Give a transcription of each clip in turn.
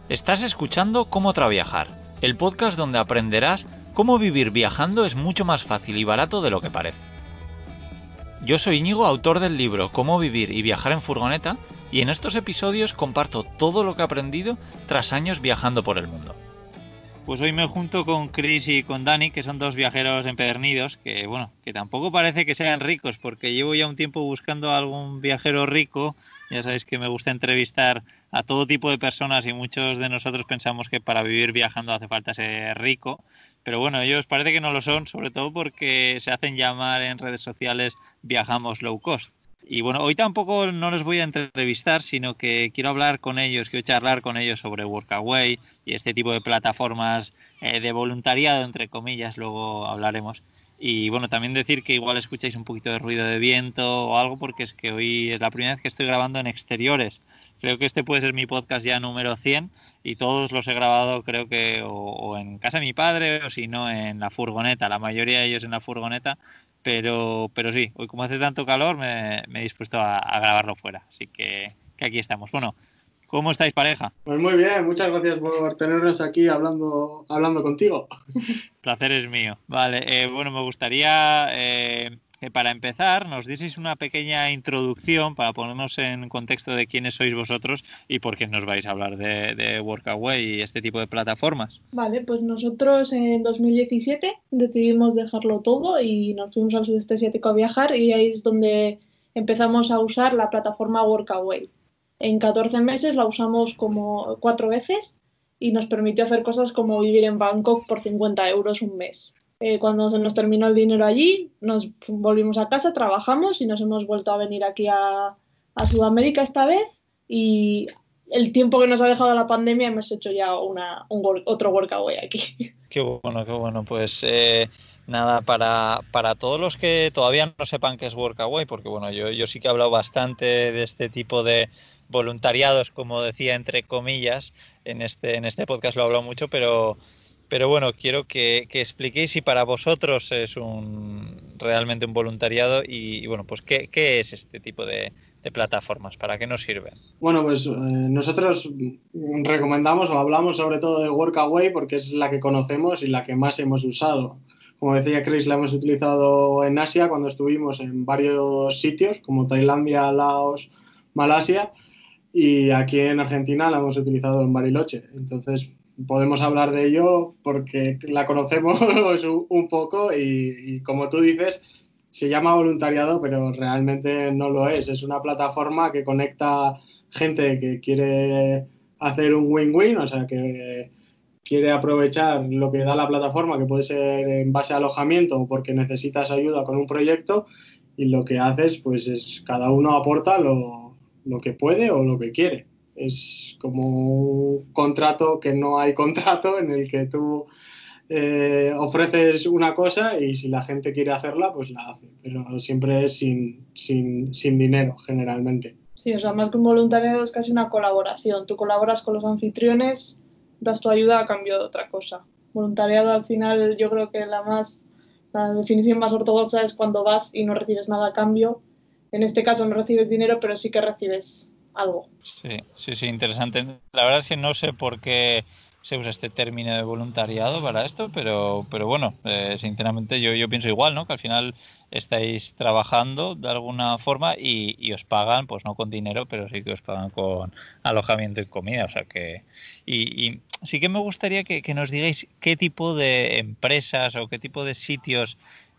Estás escuchando Cómo Traviajar, el podcast donde aprenderás cómo vivir viajando es mucho más fácil y barato de lo que parece. Yo soy Íñigo, autor del libro Cómo vivir y viajar en furgoneta, y en estos episodios comparto todo lo que he aprendido tras años viajando por el mundo. Pues hoy me junto con Chris y con Dani, que son dos viajeros empedernidos, que tampoco parece que sean ricos, porque llevo ya un tiempo buscando a algún viajero rico. Ya sabéis que me gusta entrevistar a todo tipo de personas y muchos de nosotros pensamos que para vivir viajando hace falta ser rico, pero bueno, ellos parece que no lo son, sobre todo porque se hacen llamar en redes sociales viajamos low cost. Y bueno, hoy tampoco no los voy a entrevistar, sino que quiero hablar con ellos, quiero charlar con ellos sobre Workaway y este tipo de plataformas de voluntariado, entre comillas, luego hablaremos. Y bueno, también decir que igual escucháis un poquito de ruido de viento o algo, porque es que hoy es la primera vez que estoy grabando en exteriores. Creo que este puede ser mi podcast ya número 100 y todos los he grabado creo que o en casa de mi padre o si no en la furgoneta, la mayoría de ellos en la furgoneta. Pero sí, hoy como hace tanto calor me he dispuesto a grabarlo fuera, así que aquí estamos. Bueno, ¿cómo estáis, pareja? Pues muy bien, muchas gracias por tenernos aquí hablando contigo. Placer es mío. Vale, bueno, me gustaría que para empezar nos dieseis una pequeña introducción para ponernos en contexto de quiénes sois vosotros y por qué nos vais a hablar de Workaway y este tipo de plataformas. Vale, pues nosotros en 2017 decidimos dejarlo todo y nos fuimos al sudeste asiático a viajar y ahí es donde empezamos a usar la plataforma Workaway. En 14 meses la usamos como 4 veces y nos permitió hacer cosas como vivir en Bangkok por 50 euros un mes. Cuando se nos terminó el dinero allí, nos volvimos a casa, trabajamos y nos hemos vuelto a venir aquí a Sudamérica esta vez y el tiempo que nos ha dejado la pandemia hemos hecho ya otro Workaway aquí. Qué bueno. Pues nada, para todos los que todavía no sepan qué es Workaway, porque bueno, yo sí que he hablado bastante de este tipo de voluntariados, como decía, entre comillas, en este podcast lo he hablado mucho, pero bueno, quiero que expliquéis si para vosotros es realmente un voluntariado y bueno, pues qué es este tipo de plataformas, para qué nos sirven. Bueno, pues nosotros recomendamos o hablamos sobre todo de Workaway porque es la que conocemos y la que más hemos usado. Como decía Chris, la hemos utilizado en Asia cuando estuvimos en varios sitios como Tailandia, Laos, Malasia, y aquí en Argentina la hemos utilizado en Bariloche. Entonces podemos hablar de ello porque la conocemos un poco y como tú dices, se llama voluntariado, pero realmente no lo es. Es una plataforma que conecta gente que quiere hacer un win-win, o sea, que quiere aprovechar lo que da la plataforma, que puede ser en base a alojamiento o porque necesitas ayuda con un proyecto, y lo que haces pues es cada uno aporta lo que puede o lo que quiere. Es como un contrato que no hay contrato en el que tú ofreces una cosa y si la gente quiere hacerla, pues la hace, pero siempre es sin dinero generalmente. Sí, o sea, más que un voluntariado es casi una colaboración. Tú colaboras con los anfitriones, das tu ayuda a cambio de otra cosa. Voluntariado al final yo creo que la definición más ortodoxa es cuando vas y no recibes nada a cambio. En este caso no recibes dinero, pero sí que recibes algo. Sí, interesante. La verdad es que no sé por qué se usa este término de voluntariado para esto, pero bueno, sinceramente yo pienso igual, ¿no? Que al final estáis trabajando de alguna forma y os pagan, pues no con dinero, pero sí que os pagan con alojamiento y comida, o sea que... Y sí que me gustaría que nos digáis qué tipo de empresas o qué tipo de sitios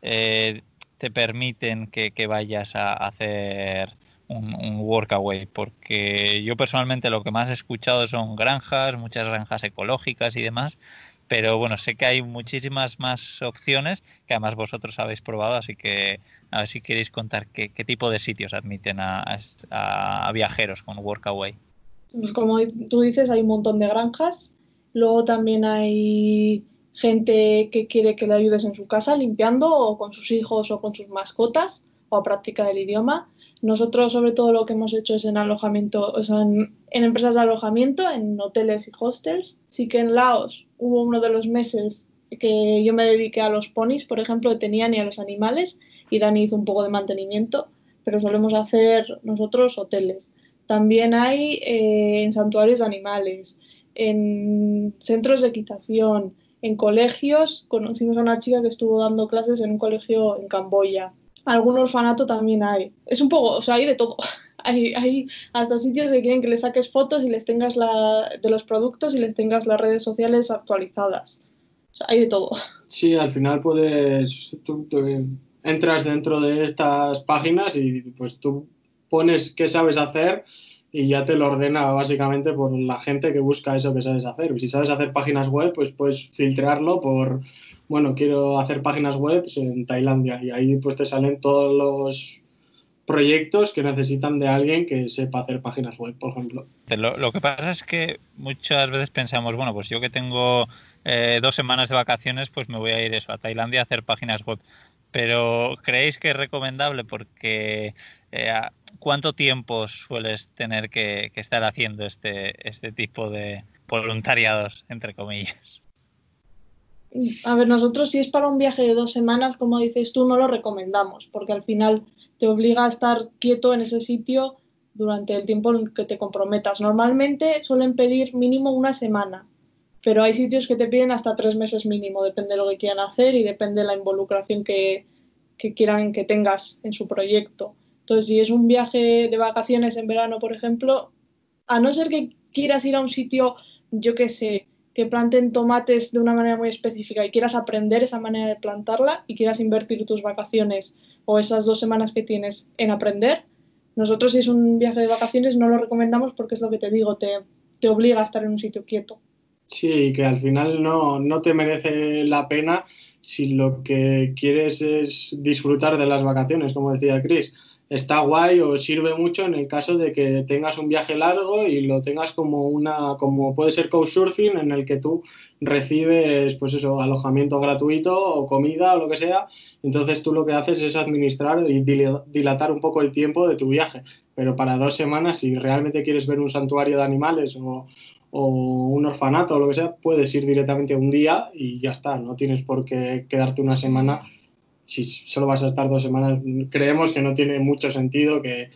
te permiten que vayas a hacer un workaway, porque yo personalmente lo que más he escuchado son granjas, muchas granjas ecológicas y demás, pero bueno, sé que hay muchísimas más opciones que además vosotros habéis probado, así que a ver si queréis contar qué tipo de sitios admiten a viajeros con Workaway. Pues como tú dices, hay un montón de granjas. Luego también hay gente que quiere que le ayudes en su casa limpiando o con sus hijos o con sus mascotas o a practicar el idioma. Nosotros sobre todo lo que hemos hecho es en alojamiento, o sea, en empresas de alojamiento, en hoteles y hostels. Sí que en Laos hubo uno de los meses que yo me dediqué a los ponis, por ejemplo, que tenían y a los animales y Dani hizo un poco de mantenimiento, pero solemos hacer nosotros hoteles. También hay en santuarios de animales. en centros de equitación, en colegios. Conocimos a una chica que estuvo dando clases en un colegio en Camboya. Algún orfanato también hay. Es un poco, o sea, hay de todo. Hay hasta sitios que quieren que les saques fotos y les tengas de los productos y les tengas las redes sociales actualizadas. O sea, hay de todo. Sí, al final tú entras dentro de estas páginas y pues tú pones qué sabes hacer y ya te lo ordena básicamente por la gente que busca eso que sabes hacer. Y si sabes hacer páginas web, pues puedes filtrarlo por, bueno, quiero hacer páginas web en Tailandia y ahí pues te salen todos los proyectos que necesitan de alguien que sepa hacer páginas web, por ejemplo. Lo que pasa es que muchas veces pensamos, bueno, pues yo que tengo 2 semanas de vacaciones, pues me voy a ir eso, a Tailandia a hacer páginas web. Pero ¿creéis que es recomendable? Porque ¿cuánto tiempo sueles tener que estar haciendo este tipo de voluntariados, entre comillas? A ver, nosotros si es para un viaje de 2 semanas, como dices tú, no lo recomendamos, porque al final te obliga a estar quieto en ese sitio durante el tiempo en que te comprometas. Normalmente suelen pedir mínimo una semana, pero hay sitios que te piden hasta 3 meses mínimo, depende de lo que quieran hacer y depende de la involucración que quieran que tengas en su proyecto. Entonces, si es un viaje de vacaciones en verano, por ejemplo, a no ser que quieras ir a un sitio, yo qué sé, que planten tomates de una manera muy específica y quieras aprender esa manera de plantarla y quieras invertir tus vacaciones o esas 2 semanas que tienes en aprender, nosotros si es un viaje de vacaciones no lo recomendamos porque es lo que te digo, te obliga a estar en un sitio quieto. Sí, que al final no te merece la pena si lo que quieres es disfrutar de las vacaciones, como decía Chris. Está guay o sirve mucho en el caso de que tengas un viaje largo y lo tengas como puede ser Couchsurfing, en el que tú recibes, pues eso, alojamiento gratuito o comida o lo que sea. Entonces tú lo que haces es administrar y dilatar un poco el tiempo de tu viaje. Pero para 2 semanas, si realmente quieres ver un santuario de animales o un orfanato o lo que sea, puedes ir directamente un día y ya está, no tienes por qué quedarte una semana. Si solo vas a estar 2 semanas, creemos que no tiene mucho sentido que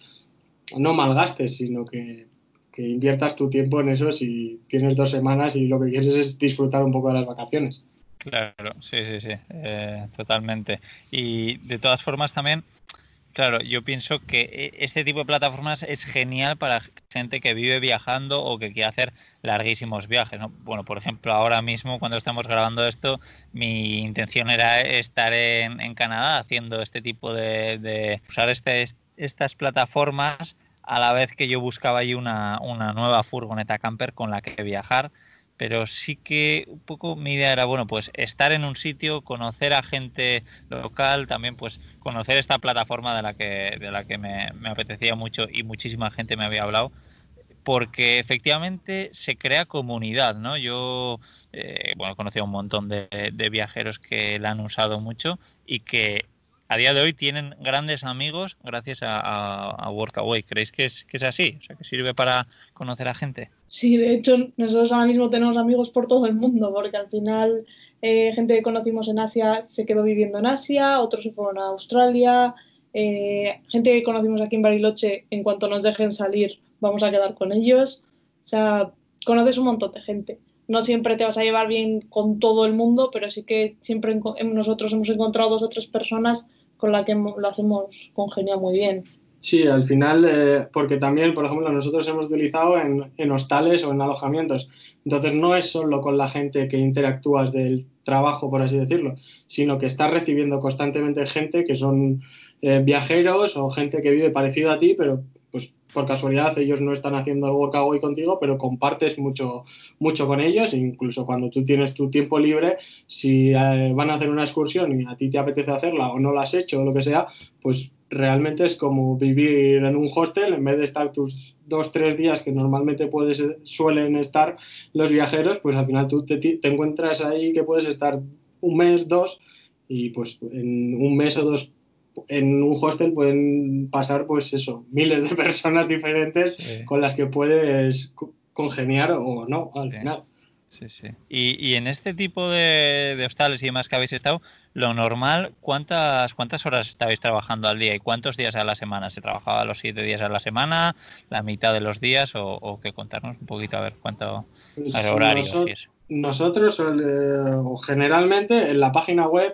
no malgastes, sino que inviertas tu tiempo en eso si tienes 2 semanas y lo que quieres es disfrutar un poco de las vacaciones. Claro, sí, sí, sí, totalmente. Y de todas formas también, claro, yo pienso que este tipo de plataformas es genial para gente que vive viajando o que quiere hacer larguísimos viajes, ¿no? Bueno, por ejemplo, ahora mismo cuando estamos grabando esto, mi intención era estar en Canadá haciendo este tipo de usar estas plataformas a la vez que yo buscaba ahí una nueva furgoneta camper con la que viajar. Pero sí que un poco mi idea era, bueno, pues estar en un sitio, conocer a gente local, también pues conocer esta plataforma de la que me apetecía mucho y muchísima gente me había hablado, porque efectivamente se crea comunidad, ¿no? Yo, bueno, he conocido a un montón de viajeros que la han usado mucho y que a día de hoy tienen grandes amigos gracias a Workaway. ¿Creéis que es así? O sea, que sirve para conocer a gente. Sí, de hecho, nosotros ahora mismo tenemos amigos por todo el mundo, porque al final gente que conocimos en Asia se quedó viviendo en Asia, otros se fueron a Australia, gente que conocimos aquí en Bariloche, en cuanto nos dejen salir, vamos a quedar con ellos. O sea, conoces un montón de gente. No siempre te vas a llevar bien con todo el mundo, pero sí que siempre nosotros hemos encontrado 2 o 3 personas con las que las hemos congeniado muy bien. Sí, al final, porque también, por ejemplo, nosotros hemos utilizado en hostales o en alojamientos. Entonces, no es solo con la gente que interactúas del trabajo, por así decirlo, sino que estás recibiendo constantemente gente que son viajeros o gente que vive parecido a ti, pero pues por casualidad ellos no están haciendo el workaway contigo, pero compartes mucho, mucho con ellos. Incluso cuando tú tienes tu tiempo libre, si van a hacer una excursión y a ti te apetece hacerla o no la has hecho o lo que sea, pues realmente es como vivir en un hostel en vez de estar tus 2, 3 días que normalmente suelen estar los viajeros, pues al final tú te encuentras ahí que puedes estar un mes, dos, y pues en un mes o dos en un hostel pueden pasar pues eso, miles de personas diferentes Sí. con las que puedes congeniar o no al final. Sí, sí. Y en este tipo de hostales y demás que habéis estado, lo normal, ¿cuántas horas estabais trabajando al día y cuántos días a la semana? ¿Se trabajaba los 7 días a la semana, la mitad de los días o qué? Contarnos un poquito a ver cuánto, a ver, Pues horarios y eso. nosotros, o generalmente en la página web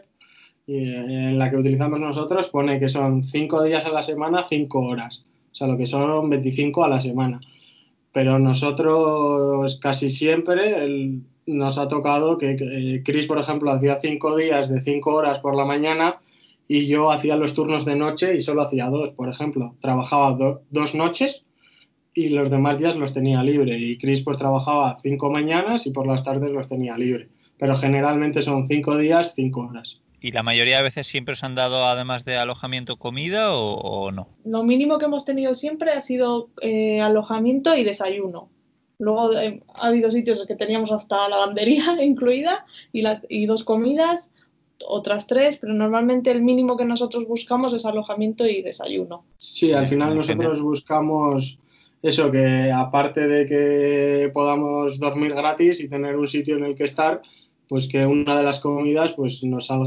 en la que utilizamos nosotros pone que son 5 días a la semana, 5 horas. O sea, lo que son 25 a la semana. Pero nosotros casi siempre nos ha tocado que Chris, por ejemplo, hacía 5 días de 5 horas por la mañana y yo hacía los turnos de noche y solo hacía 2, por ejemplo. Trabajaba 2 noches y los demás días los tenía libre. Y Chris pues trabajaba 5 mañanas y por las tardes los tenía libre. Pero generalmente son 5 días, 5 horas. ¿Y la mayoría de veces siempre os han dado, además de alojamiento, comida o no? Lo mínimo que hemos tenido siempre ha sido alojamiento y desayuno. Luego ha habido sitios que teníamos hasta lavandería incluida y 2 comidas, otras 3, pero normalmente el mínimo que nosotros buscamos es alojamiento y desayuno. Sí, al final nosotros buscamos eso, que aparte de que podamos dormir gratis y tener un sitio en el que estar, pues que una de las comidas pues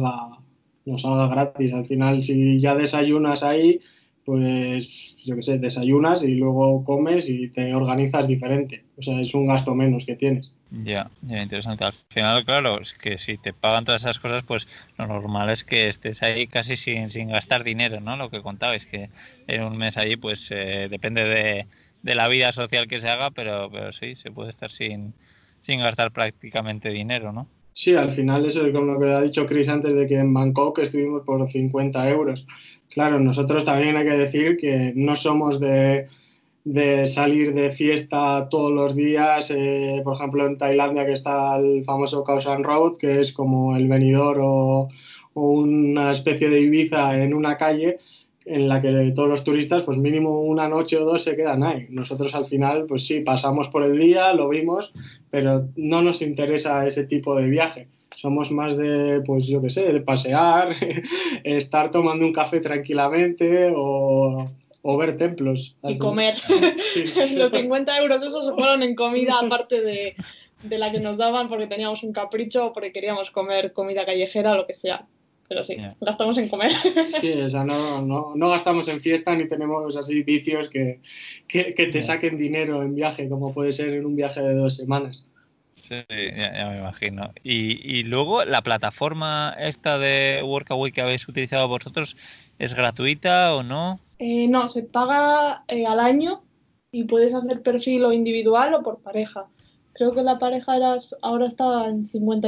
nos salga gratis. Al final, si ya desayunas ahí, pues yo qué sé, desayunas y luego comes y te organizas diferente. O sea, es un gasto menos que tienes. Ya, interesante. Al final, claro, es que si te pagan todas esas cosas, pues lo normal es que estés ahí casi sin gastar dinero, ¿no? Lo que contabais, que en un mes allí, pues depende de la vida social que se haga, pero sí, se puede estar sin gastar prácticamente dinero, ¿no? Sí, al final eso es como lo que ha dicho Chris antes de que en Bangkok estuvimos por 50 euros. Claro, nosotros también hay que decir que no somos de salir de fiesta todos los días. Por ejemplo, en Tailandia que está el famoso Khao San Road, que es como el Benidorm o una especie de Ibiza en una calle en la que todos los turistas, pues mínimo una noche o dos se quedan ahí. Nosotros al final, pues sí, pasamos por el día, lo vimos, pero no nos interesa ese tipo de viaje. Somos más de, pues yo qué sé, de pasear, estar tomando un café tranquilamente o ver templos. Y comer. Sí. Los 50 euros esos se fueron en comida aparte de la que nos daban porque teníamos un capricho o porque queríamos comer comida callejera o lo que sea. Pero sí, gastamos en comer. Sí, o sea, no gastamos en fiesta ni tenemos así vicios que te saquen dinero en viaje, como puede ser en un viaje de 2 semanas. Sí, ya me imagino. Y luego, ¿la plataforma esta de Workaway que habéis utilizado vosotros es gratuita o no? No, se paga al año y puedes hacer perfil o individual o por pareja. Creo que la pareja ahora está en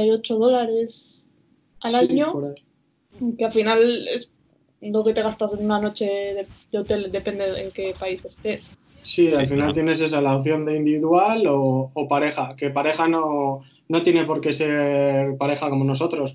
$58 al año, que al final es lo que te gastas en una noche de hotel, depende en qué país estés. Sí, al final tienes esa, la opción de individual o pareja, que pareja no tiene por qué ser pareja como nosotros,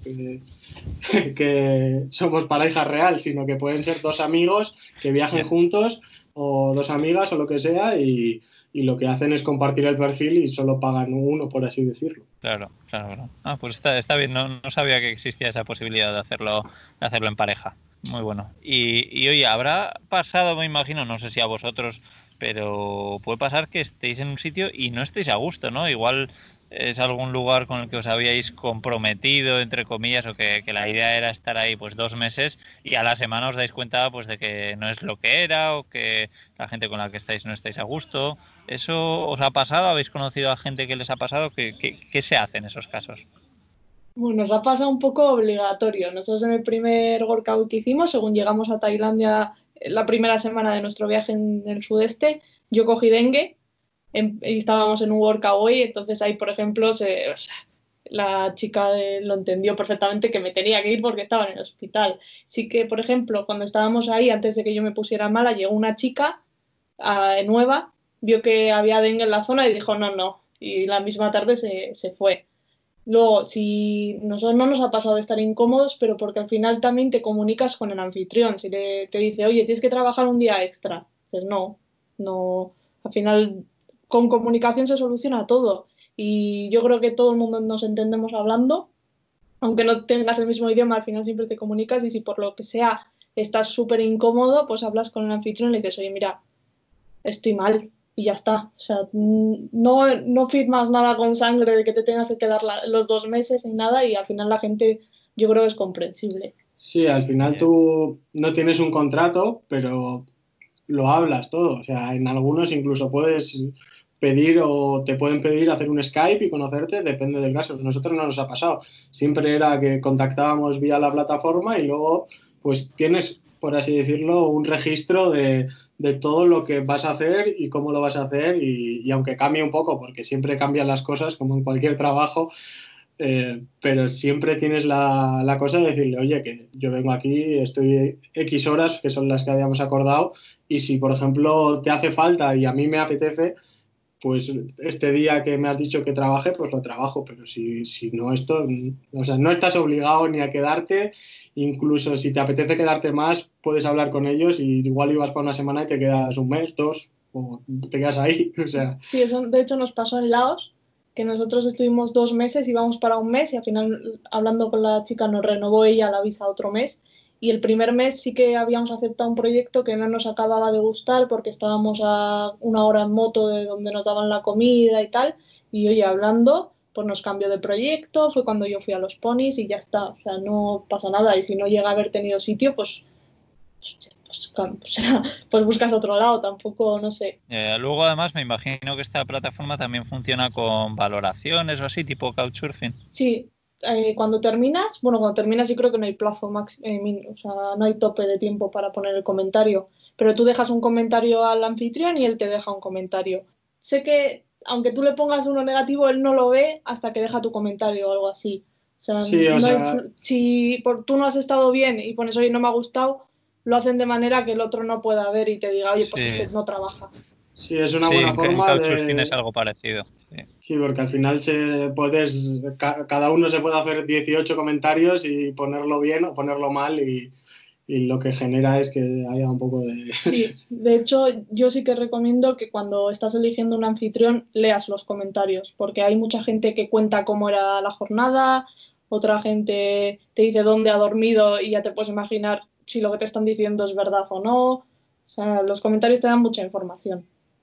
que somos pareja real, sino que pueden ser 2 amigos que viajen juntos o 2 amigas o lo que sea y lo que hacen es compartir el perfil y solo pagan uno, por así decirlo. Claro. Ah, pues está bien, no sabía que existía esa posibilidad de hacerlo en pareja. Muy bueno. Y oye, habrá pasado, me imagino, no sé si a vosotros, pero puede pasar que estéis en un sitio y no estéis a gusto, ¿no? Igual es algún lugar con el que os habíais comprometido, entre comillas, o que la idea era estar ahí pues 2 meses y a la semana os dais cuenta pues de que no es lo que era o que la gente con la que estáis no estáis a gusto. ¿Eso os ha pasado? ¿Habéis conocido a gente que les ha pasado? ¿Qué se hace en esos casos? Bueno, nos ha pasado un poco obligatorio. Nosotros en el primer workout que hicimos, según llegamos a Tailandia la primera semana de nuestro viaje en el sudeste, yo cogí dengue y estábamos en un workaway, entonces ahí, por ejemplo, la chica lo entendió perfectamente que me tenía que ir porque estaba en el hospital. Sí que, por ejemplo, cuando estábamos ahí, antes de que yo me pusiera mala, llegó una chica nueva, vio que había dengue en la zona y dijo no, y la misma tarde se fue. Luego, si nosotros no nos ha pasado de estar incómodos, pero porque al final también te comunicas con el anfitrión. Si te dice, oye, tienes que trabajar un día extra, pues no, al final con comunicación se soluciona todo. Y yo creo que todo el mundo nos entendemos hablando, aunque no tengas el mismo idioma, al final siempre te comunicas y si por lo que sea estás súper incómodo, pues hablas con el anfitrión y le dices, oye, mira, estoy mal, y ya está. O sea, no firmas nada con sangre de que te tengas que quedar los 2 meses ni nada y al final la gente yo creo que es comprensible. Sí, al final tú no tienes un contrato, pero lo hablas todo. O sea, en algunos incluso puedes pedir o te pueden pedir hacer un Skype y conocerte, depende del caso. A nosotros no nos ha pasado. Siempre era que contactábamos vía la plataforma y luego pues tienes, por así decirlo, un registro de todo lo que vas a hacer y cómo lo vas a hacer y aunque cambie un poco, porque siempre cambian las cosas como en cualquier trabajo, pero siempre tienes la cosa de decirle, oye, que yo vengo aquí, estoy X horas, que son las que habíamos acordado, y si, por ejemplo, te hace falta y a mí me apetece, pues este día que me has dicho que trabaje, pues lo trabajo, pero si no esto, o sea, no estás obligado ni a quedarte, incluso si te apetece quedarte más, puedes hablar con ellos y igual ibas para una semana y te quedas un mes, dos, o te quedas ahí, o sea. Sí, eso de hecho nos pasó en Laos, que nosotros estuvimos 2 meses, íbamos para un mes y al final hablando con la chica nos renovó ella la visa otro mes y el primer mes sí que habíamos aceptado un proyecto que no nos acababa de gustar porque estábamos a 1 hora en moto de donde nos daban la comida y tal y oye, hablando pues nos cambió de proyecto, fue cuando yo fui a los ponis y ya está, o sea, no pasa nada y si no llega a haber tenido sitio o sea, pues buscas otro lado, tampoco, no sé. Luego, además, me imagino que esta plataforma también funciona con valoraciones o así, tipo Couchsurfing. Sí, cuando terminas yo creo que no hay plazo o sea, no hay tope de tiempo para poner el comentario, pero tú dejas un comentario al anfitrión y él te deja un comentario. Sé que aunque tú le pongas uno negativo, él no lo ve hasta que deja tu comentario o algo así. O sea, Sí, o sea, si tú no has estado bien y pones, oye, no me ha gustado, lo hacen de manera que el otro no pueda ver y te diga, oye, pues Sí, este no trabaja. sí, es una sí, buena en forma Couchsurfing es de. algo parecido. Sí. Sí, porque al final cada uno se puede hacer 18 comentarios y ponerlo bien o ponerlo mal y lo que genera es que haya un poco de. Sí, de hecho, yo sí que recomiendo que cuando estás eligiendo un anfitrión leas los comentarios, porque hay mucha gente que cuenta cómo era la jornada, otra gente te dice dónde ha dormido y ya te puedes imaginar si lo que te están diciendo es verdad o no. O sea, los comentarios te dan mucha información.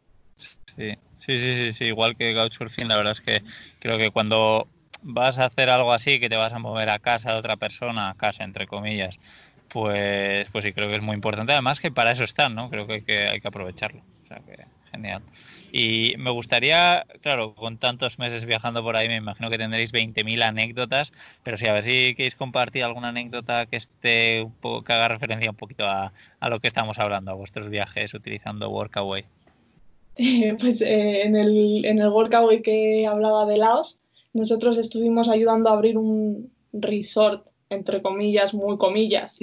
Sí, igual que Couchsurfing, la verdad es que creo que cuando vas a hacer algo así, que te vas a mover a casa de otra persona, casa entre comillas, pues sí, creo que es muy importante. Además que para eso están, ¿no? Creo que hay que aprovecharlo. O sea que genial. Y me gustaría, claro, con tantos meses viajando por ahí, me imagino que tendréis 20.000 anécdotas, pero sí, a ver si queréis compartir alguna anécdota que esté que haga referencia un poquito a lo que estamos hablando, a vuestros viajes utilizando Workaway. Pues en el Workaway que hablaba de Laos, nosotros estuvimos ayudando a abrir un resort, entre comillas, muy comillas,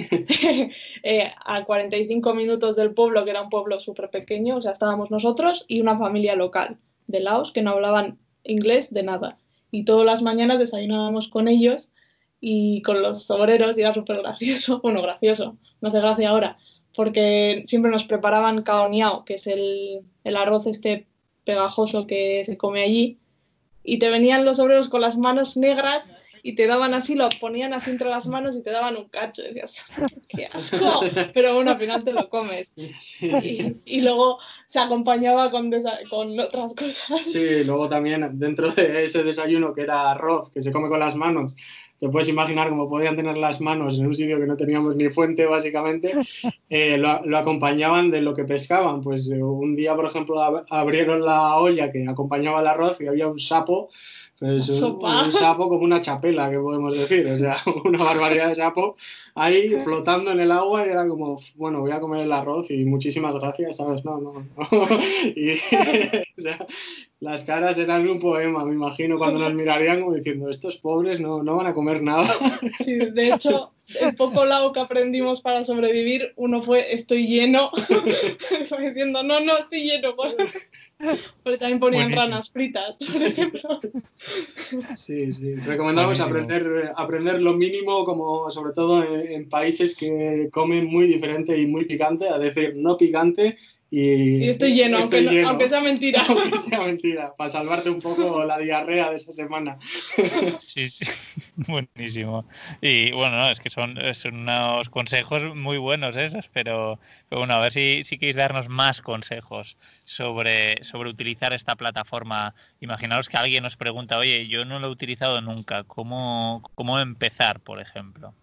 a 45 minutos del pueblo, que era un pueblo súper pequeño, o sea, estábamos nosotros y una familia local de Laos que no hablaban inglés de nada. Y todas las mañanas desayunábamos con ellos y con los obreros y era súper gracioso, bueno, gracioso, no hace gracia ahora porque siempre nos preparaban kaoniao, que es el arroz este pegajoso que se come allí, y te venían los obreros con las manos negras y te daban así, lo ponían así entre las manos y te daban un cacho. Y decías, ¡qué asco! Pero bueno, al final te lo comes. Y luego se acompañaba con otras cosas. Sí, luego también dentro de ese desayuno que era arroz, que se come con las manos, te puedes imaginar cómo podían tener las manos en un sitio que no teníamos ni fuente, básicamente, lo acompañaban de lo que pescaban. Pues un día, por ejemplo, abrieron la olla que acompañaba el arroz y había un sapo, pues un sapo como una chapela, que podemos decir, o sea, una barbaridad de sapo ahí flotando en el agua y era como, bueno, voy a comer el arroz y muchísimas gracias, ¿sabes? No. Y, o sea, las caras eran un poema, me imagino, cuando nos mirarían como diciendo, estos pobres no van a comer nada. Sí, de hecho, el poco lao que aprendimos para sobrevivir, uno fue estoy lleno, diciendo no, estoy lleno, porque también ponían Buenísimo. ranas fritas, por ejemplo. Sí, recomendamos aprender lo mínimo, como sobre todo en países que comen muy diferente y muy picante, a decir no picante y estoy lleno, aunque sea mentira. Aunque sea mentira, para salvarte un poco la diarrea de esa semana. Sí. Buenísimo. Y bueno, no, es que son unos consejos muy buenos esos, pero bueno, a ver si queréis darnos más consejos sobre utilizar esta plataforma. Imaginaos que alguien os pregunta, oye, yo no lo he utilizado nunca, ¿cómo empezar, por ejemplo?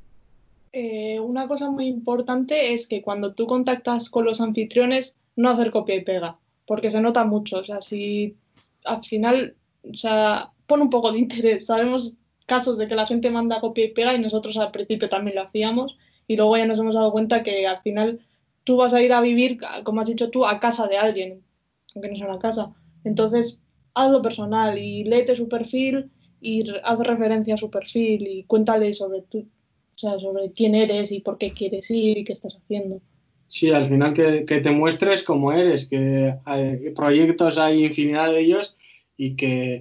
Una cosa muy importante es que cuando tú contactas con los anfitriones, no hacer copia y pega, porque se nota mucho. O sea, si al final, o sea, pon un poco de interés. Sabemos casos de que la gente manda copia y pega y nosotros al principio también lo hacíamos y luego ya nos hemos dado cuenta que al final tú vas a ir a vivir, como has dicho tú, a casa de alguien, aunque no sea una casa. Entonces, hazlo personal y léete su perfil y haz referencia a su perfil y cuéntale sobre o sea, sobre quién eres y por qué quieres ir y qué estás haciendo. Sí, al final que te muestres cómo eres, que hay proyectos hay infinidad de ellos y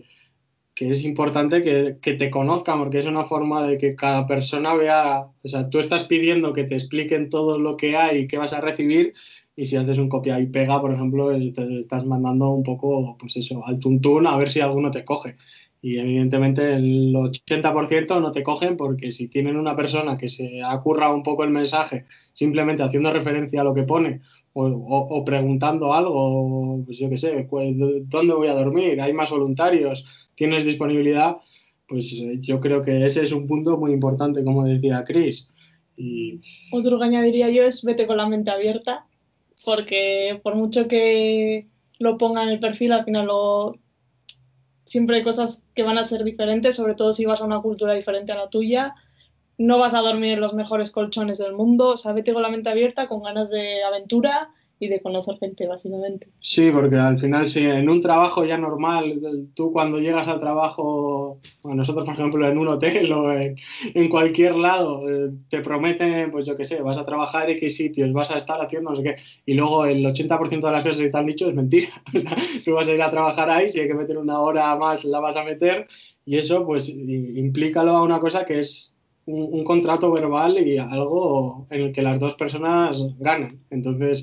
que es importante que te conozcan, porque es una forma de que cada persona vea, o sea, tú estás pidiendo que te expliquen todo lo que hay y qué vas a recibir, y si haces un copia y pega, por ejemplo, te estás mandando un poco, pues eso, al tuntún a ver si alguno te coge. Y evidentemente el 80% no te cogen porque si tienen una persona que se ha currado un poco el mensaje simplemente haciendo referencia a lo que pone o preguntando algo, pues yo qué sé, pues, ¿dónde voy a dormir? ¿Hay más voluntarios? ¿Tienes disponibilidad? Pues yo creo que ese es un punto muy importante, como decía Chris. Y Otro que añadiría yo es vete con la mente abierta, porque por mucho que lo ponga en el perfil, al final siempre hay cosas que van a ser diferentes, sobre todo si vas a una cultura diferente a la tuya. No vas a dormir en los mejores colchones del mundo, o sea, vete con la mente abierta, con ganas de aventura y de conocer gente, básicamente. sí, porque al final, si en un trabajo ya normal, tú cuando llegas al trabajo, bueno, nosotros por ejemplo en un hotel o en cualquier lado, te prometen, pues yo qué sé, vas a trabajar X sitios, vas a estar haciendo no sé qué, y luego el 80% de las cosas que te han dicho es mentira. O sea, tú vas a ir a trabajar ahí, si hay que meter una hora más, la vas a meter, y eso pues implícalo a una cosa que es un contrato verbal y algo en el que las dos personas ganan. Entonces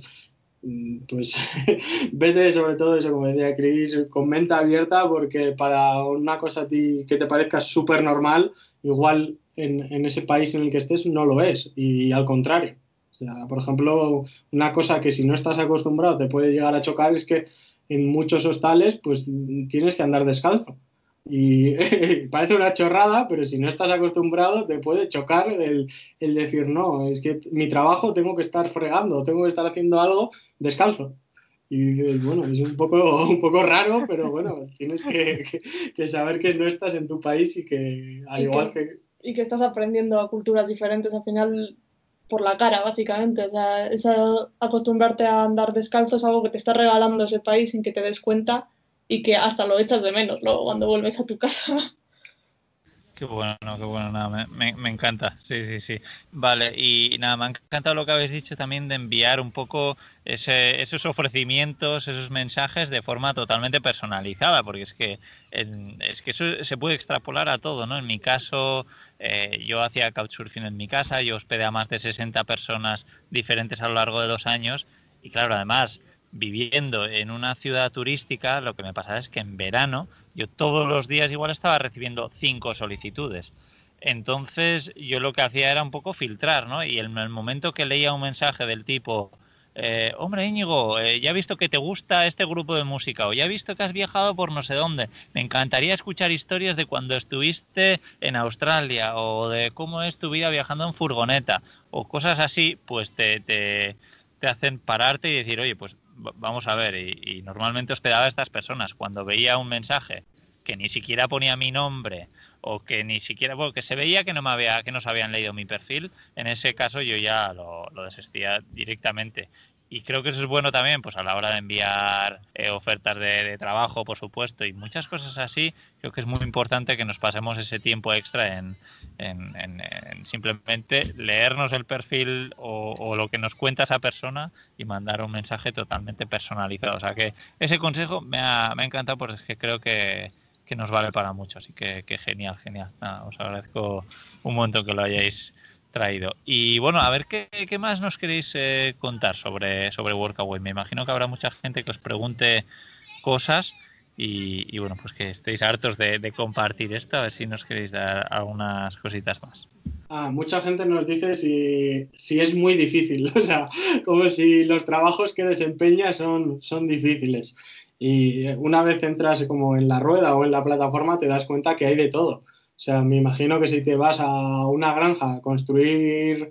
pues vete sobre todo eso, como decía Chris, con mente abierta, porque para una cosa a ti que te parezca súper normal, igual en ese país en el que estés no lo es, y al contrario. O sea, por ejemplo, una cosa que si no estás acostumbrado te puede llegar a chocar es que en muchos hostales pues tienes que andar descalzo. Y parece una chorrada, pero si no estás acostumbrado te puede chocar el decir, no, es que mi trabajo tengo que estar fregando, tengo que estar haciendo algo descalzo. Y bueno, es un poco raro, pero bueno, tienes que saber que no estás en tu país y que al Y igual que, que... y que estás aprendiendo a culturas diferentes al final por la cara, básicamente. O sea, acostumbrarte a andar descalzo es algo que te está regalando ese país sin que te des cuenta y que hasta lo echas de menos luego cuando vuelves a tu casa. Qué bueno, nada, me encanta, sí, sí, sí. Vale, y nada, me ha encantado lo que habéis dicho también de enviar un poco esos ofrecimientos, esos mensajes de forma totalmente personalizada, porque es que eso se puede extrapolar a todo, ¿no? En mi caso, yo hacía couchsurfing en mi casa, yo hospedé a más de 60 personas diferentes a lo largo de 2 años, y claro, además, viviendo en una ciudad turística, lo que me pasaba es que en verano yo todos los días igual estaba recibiendo 5 solicitudes. Entonces yo lo que hacía era un poco filtrar, ¿no? Y en el momento que leía un mensaje del tipo, hombre Íñigo, ya he visto que te gusta este grupo de música o ya he visto que has viajado por no sé dónde, me encantaría escuchar historias de cuando estuviste en Australia o de cómo es tu vida viajando en furgoneta o cosas así, pues te hacen pararte y decir, oye, pues vamos a ver, y normalmente hospedaba a estas personas. Cuando veía un mensaje que ni siquiera ponía mi nombre o que ni siquiera, bueno, que se veía que no se habían leído mi perfil, en ese caso yo ya lo desistía directamente. Y creo que eso es bueno también, pues a la hora de enviar ofertas de trabajo, por supuesto, y muchas cosas así. Creo que es muy importante que nos pasemos ese tiempo extra en simplemente leernos el perfil o lo que nos cuenta esa persona y mandar un mensaje totalmente personalizado. O sea que ese consejo me ha encantado porque es que creo que nos vale para mucho. Así que genial, genial. Nada, os agradezco un montón que lo hayáis traído. Y bueno, a ver qué más nos queréis contar sobre Workaway. Me imagino que habrá mucha gente que os pregunte cosas y bueno, pues que estéis hartos de compartir esto, a ver si nos queréis dar algunas cositas más. Mucha gente nos dice si es muy difícil, o sea, como si los trabajos que desempeña son difíciles. Y una vez entras como en la rueda o en la plataforma te das cuenta que hay de todo. O sea, me imagino que si te vas a una granja a construir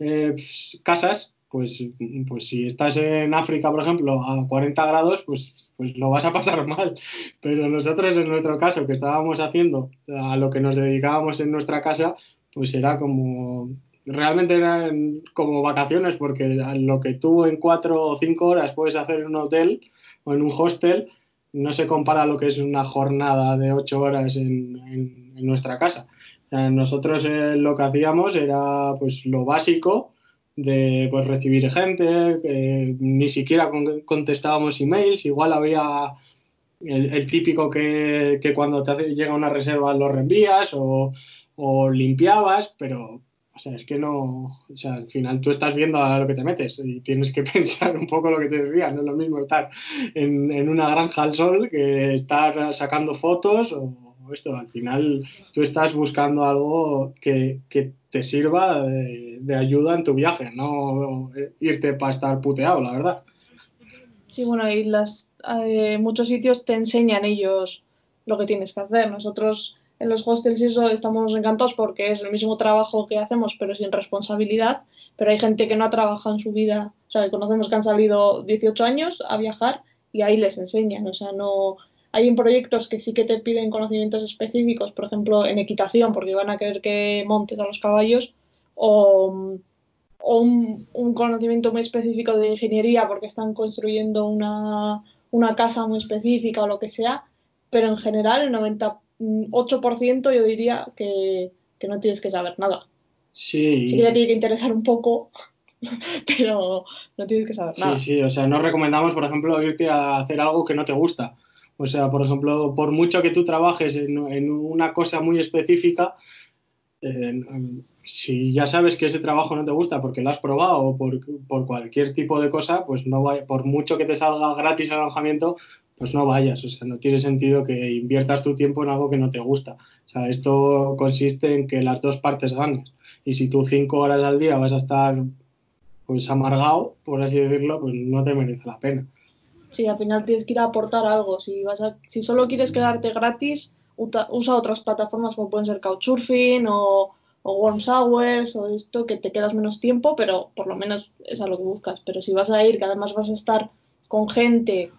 casas, pues si estás en África, por ejemplo, a 40 grados, pues lo vas a pasar mal. Pero nosotros, en nuestro caso, que estábamos haciendo a lo que nos dedicábamos en nuestra casa, pues era como, realmente eran como vacaciones, porque lo que tú en 4 o 5 horas puedes hacer en un hotel o en un hostel, no se compara a lo que es una jornada de 8 horas en nuestra casa. O sea, nosotros lo que hacíamos era pues lo básico de pues recibir gente, ni siquiera contestábamos emails, igual había el típico que cuando llega una reserva lo reenvías o limpiabas, pero o sea, es que no, o sea, al final tú estás viendo a lo que te metes y tienes que pensar un poco lo que te decía, no es lo mismo estar en una granja al sol que estar sacando fotos o esto, al final tú estás buscando algo que te sirva de ayuda en tu viaje, no irte para estar puteado, la verdad. Sí, bueno, y muchos sitios te enseñan ellos lo que tienes que hacer. Nosotros en los hostels y eso estamos encantados porque es el mismo trabajo que hacemos, pero sin responsabilidad. Pero hay gente que no ha trabajado en su vida, o sea, que conocemos que han salido 18 años a viajar y ahí les enseñan. O sea, no. Hay proyectos que sí que te piden conocimientos específicos, por ejemplo, en equitación, porque van a querer que montes a los caballos, o un conocimiento muy específico de ingeniería porque están construyendo una casa muy específica o lo que sea, pero en general el 98% yo diría que no tienes que saber nada. Sí que te Sí, tiene que interesar un poco, pero no tienes que saber sí, nada. sí, o sea, no recomendamos, por ejemplo, irte a hacer algo que no te gusta. O sea, por ejemplo, por mucho que tú trabajes en una cosa muy específica, eh, si ya sabes que ese trabajo no te gusta porque lo has probado o por cualquier tipo de cosa, pues no vaya, por mucho que te salga gratis el alojamiento, pues no vayas. O sea, no tiene sentido que inviertas tu tiempo en algo que no te gusta. O sea, esto consiste en que las dos partes ganen. Y si tú 5 horas al día vas a estar pues amargado, por así decirlo, pues no te merece la pena. Sí, al final tienes que ir a aportar algo. Si solo quieres quedarte gratis, usa otras plataformas como pueden ser Couchsurfing o Warm Showers o esto, que te quedas menos tiempo, pero por lo menos es a lo que buscas. Pero si vas a ir, que además vas a estar con gente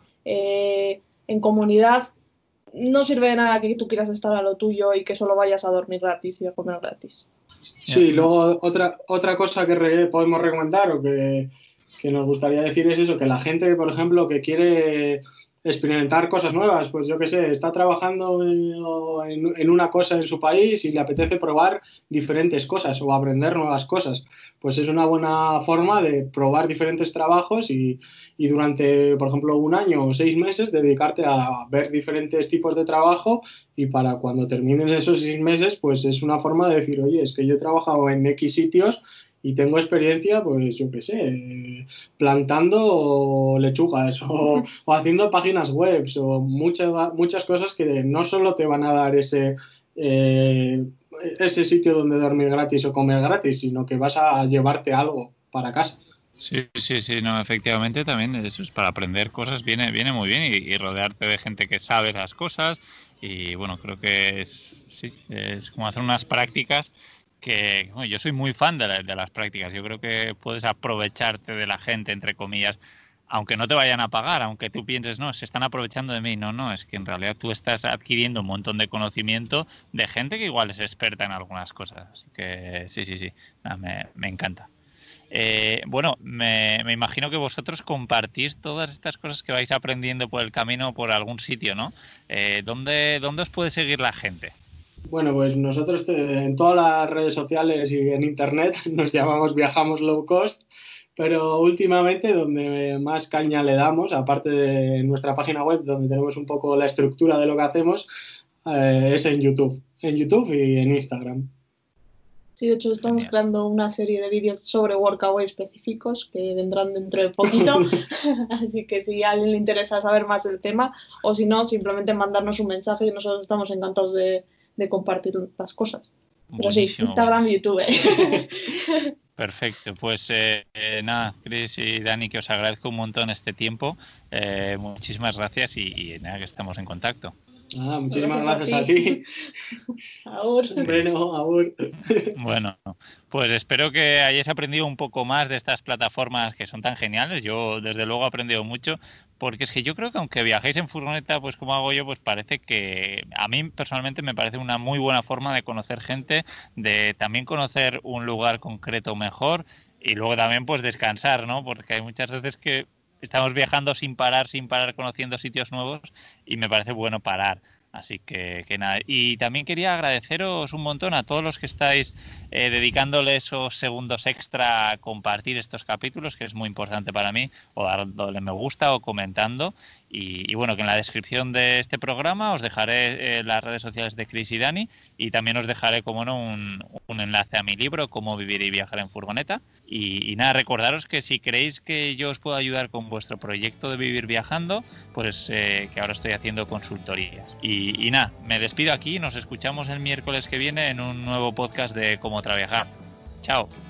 en comunidad, no sirve de nada que tú quieras estar a lo tuyo y que solo vayas a dormir gratis y a comer gratis. Sí, luego otra cosa que podemos recomendar o que nos gustaría decir es eso, que la gente, por ejemplo, que quiere experimentar cosas nuevas, pues yo qué sé, está trabajando en una cosa en su país y le apetece probar diferentes cosas o aprender nuevas cosas, pues es una buena forma de probar diferentes trabajos y durante, por ejemplo, un año o 6 meses dedicarte a ver diferentes tipos de trabajo y para cuando terminen esos 6 meses, pues es una forma de decir, oye, es que yo he trabajado en X sitios y tengo experiencia, pues yo qué sé, plantando lechugas o haciendo páginas web o muchas cosas que no solo te van a dar ese sitio donde dormir gratis o comer gratis, sino que vas a llevarte algo para casa. Sí, sí, sí, no, efectivamente también eso es para aprender cosas, viene muy bien y rodearte de gente que sabe esas cosas y bueno, creo que sí, es como hacer unas prácticas que, bueno, yo soy muy fan de las prácticas, yo creo que puedes aprovecharte de la gente, entre comillas, aunque no te vayan a pagar, aunque tú pienses, no, se están aprovechando de mí, no, es que en realidad tú estás adquiriendo un montón de conocimiento de gente que igual es experta en algunas cosas, así que sí, sí, sí, nada, me encanta. Bueno, me imagino que vosotros compartís todas estas cosas que vais aprendiendo por el camino por algún sitio, ¿no? ¿Dónde os puede seguir la gente? Bueno, pues nosotros en todas las redes sociales y en internet nos llamamos Viajamos Low Cost, pero últimamente donde más caña le damos, aparte de nuestra página web donde tenemos un poco la estructura de lo que hacemos, es en YouTube y en Instagram. Sí, de hecho estamos Genial. creando una serie de vídeos sobre Workaway específicos que vendrán dentro de poquito, así que si a alguien le interesa saber más del tema o si no, simplemente mandarnos un mensaje y nosotros estamos encantados de compartir las cosas. Pero sí, Buenísimo, Instagram y buenísimo. YouTube. Perfecto, pues nada, Chris y Dani, que os agradezco un montón este tiempo. Muchísimas gracias y nada, que estamos en contacto. Muchísimas Gracias gracias a ti. Ahora. Bueno, abur. Bueno, pues espero que hayáis aprendido un poco más de estas plataformas que son tan geniales. Yo, desde luego, he aprendido mucho, porque es que yo creo que aunque viajéis en furgoneta, pues como hago yo, pues parece que a mí personalmente me parece una muy buena forma de conocer gente, de también conocer un lugar concreto mejor y luego también pues descansar, ¿no? Porque hay muchas veces que estamos viajando sin parar, conociendo sitios nuevos y me parece bueno parar. Así que nada. Y también quería agradeceros un montón a todos los que estáis dedicándole esos segundos extra a compartir estos capítulos, que es muy importante para mí, o dándole me gusta o comentando. Y bueno, que en la descripción de este programa os dejaré las redes sociales de Chris y Dani y también os dejaré, como no, un enlace a mi libro, Cómo vivir y viajar en furgoneta. Y nada, recordaros que si creéis que yo os puedo ayudar con vuestro proyecto de vivir viajando, pues que ahora estoy haciendo consultorías. Y nada, me despido aquí, nos escuchamos el miércoles que viene en un nuevo podcast de Cómo Traviajar. Chao.